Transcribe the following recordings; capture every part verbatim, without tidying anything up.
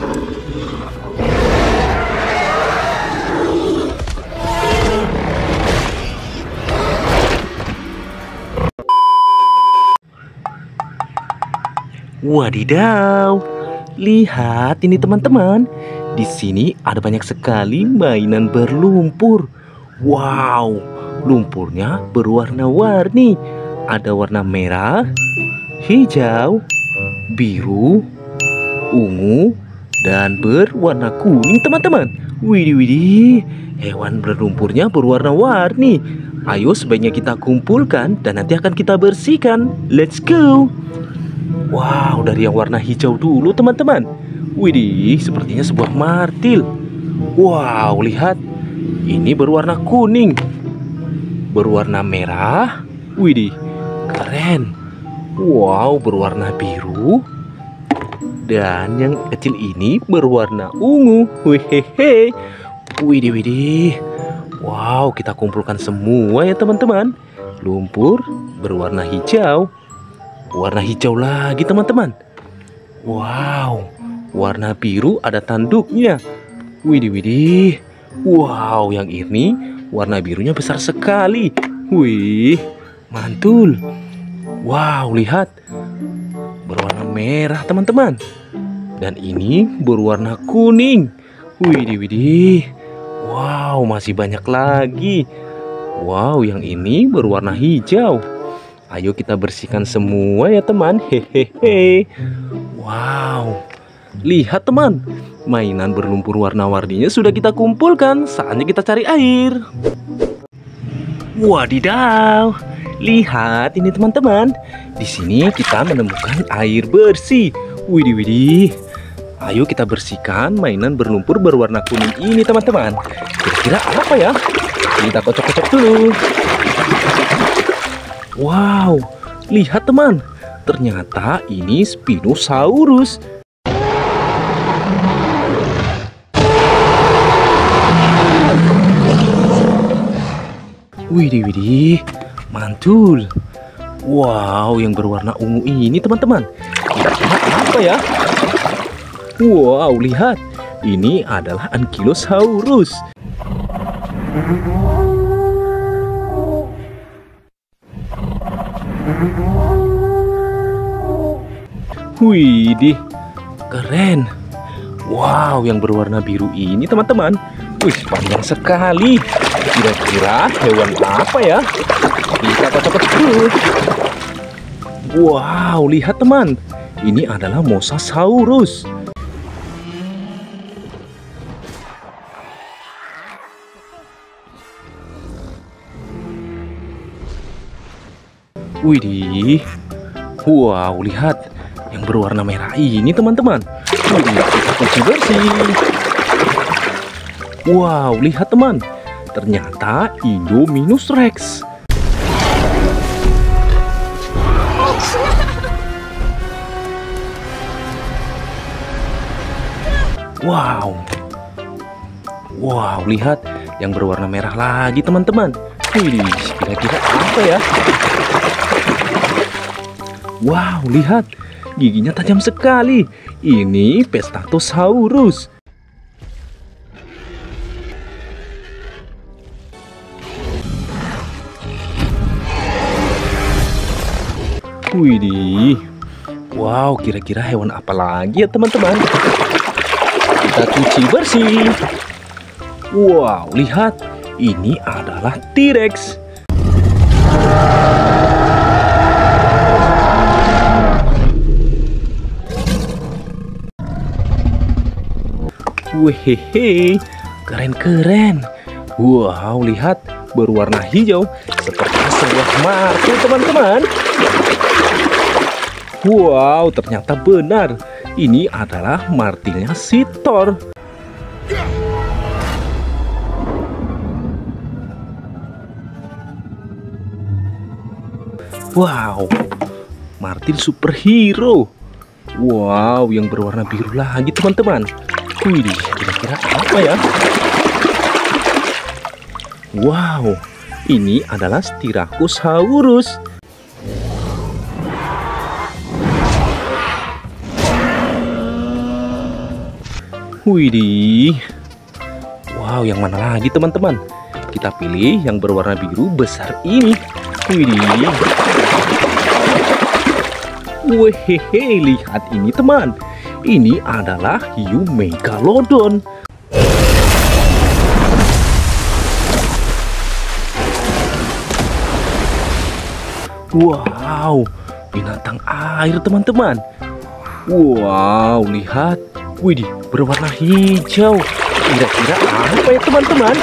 Wadidaw, lihat ini teman-teman. Di sini ada banyak sekali mainan berlumpur. Wow, lumpurnya berwarna-warni. Ada warna merah, hijau, biru, ungu, dan berwarna kuning teman-teman. Widih, widih, hewan berlumpurnya berwarna-warni. Ayo sebaiknya kita kumpulkan dan nanti akan kita bersihkan. Let's go. Wow, dari yang warna hijau dulu teman-teman. Widih, sepertinya sebuah martil. Wow, lihat. Ini berwarna kuning, berwarna merah. Widih, keren. Wow, berwarna biru. Dan yang kecil ini berwarna ungu. Wehehe. Widih, widih. Wow, kita kumpulkan semua ya teman-teman. Lumpur berwarna hijau. Warna hijau lagi teman-teman. Wow, warna biru ada tanduknya. Widih, widih. Wow, yang ini warna birunya besar sekali. Wih, mantul. Wow, lihat. Berwarna merah teman-teman. Dan ini berwarna kuning. Widih, widih. Wow, masih banyak lagi. Wow, yang ini berwarna hijau. Ayo kita bersihkan semua ya teman. Hehehe. Wow, lihat teman, mainan berlumpur warna-warninya sudah kita kumpulkan. Saatnya kita cari air. Wadidaw, lihat ini teman-teman. Di sini kita menemukan air bersih. Widih, widih. Ayo kita bersihkan mainan berlumpur berwarna kuning ini teman-teman. Kira-kira apa ya? Kita kocok-kocok dulu. Wow, lihat teman, ternyata ini Spinosaurus. Widih, widih, mantul. Wow, yang berwarna ungu ini teman-teman, kira-kira apa ya? Wow, lihat, ini adalah Ankylosaurus. Widih, keren. Wow, yang berwarna biru ini teman-teman, wih, panjang sekali. Kira-kira hewan apa ya? Kita kocok-kocok dulu. Wow, lihat teman, ini adalah Mosasaurus. Widih. Wow, lihat yang berwarna merah ini teman-teman. Widih, kita cuci bersih. Wow, lihat teman, ternyata Indominus Rex. Wow. Wow, lihat yang berwarna merah lagi teman-teman. Widih, kira-kira apa ya? Wow, lihat, giginya tajam sekali. Ini Pestatosaurus. Widih. Wow, kira-kira hewan apa lagi ya teman-teman? Kita cuci bersih. Wow, lihat, ini adalah T-Rex. Wehehe, keren-keren. Wow, lihat, berwarna hijau seperti sebuah martil teman-teman. Wow, ternyata benar. Ini adalah martilnya si Thor. Wow, martil superhero. Wow, yang berwarna biru lagi teman-teman. Wih, kira-kira apa ya? Wow, ini adalah Styracosaurus. Widih. Wow, yang mana lagi teman-teman? Kita pilih yang berwarna biru besar ini. Widih. Wehehe, lihat ini teman. Ini adalah hiu megalodon. Wow, binatang air teman-teman. Wow, lihat. Widih, berwarna hijau. Kira-kira apa ya teman-teman?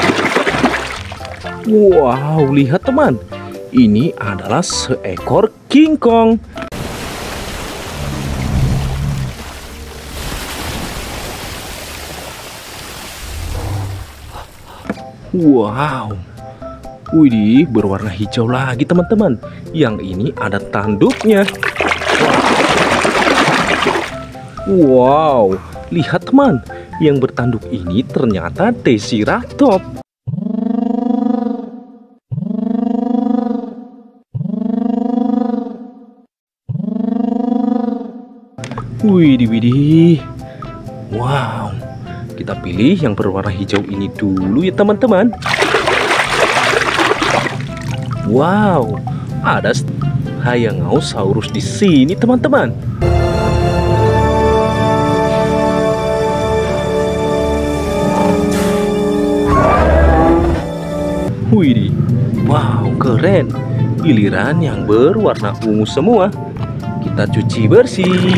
Wow, lihat teman. Ini adalah seekor King Kong. Wow. Widih, berwarna hijau lagi teman-teman. Yang ini ada tanduknya. Wow, lihat teman. Yang bertanduk ini ternyata Triceratops. Widih, widih. Wow. Kita pilih yang berwarna hijau ini dulu ya teman-teman. Wow, ada Hayangosaurus di sini teman-teman. Widih, wow keren. Giliran yang berwarna ungu semua. Kita cuci bersih.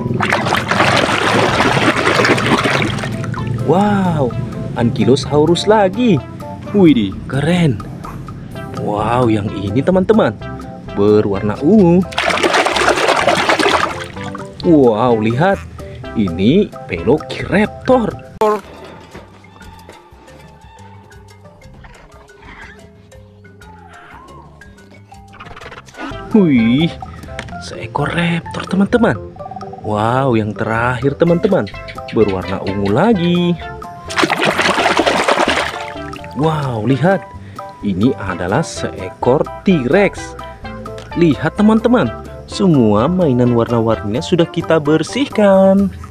Wow, Ankylosaurus lagi. Widih, keren. Wow, yang ini teman-teman berwarna ungu. Wow, lihat. Ini Velociraptor. Wih, seekor raptor teman-teman. Wow, yang terakhir teman-teman berwarna ungu lagi. Wow, lihat. Ini adalah seekor T-Rex. Lihat teman-teman, semua mainan warna-warninya sudah kita bersihkan.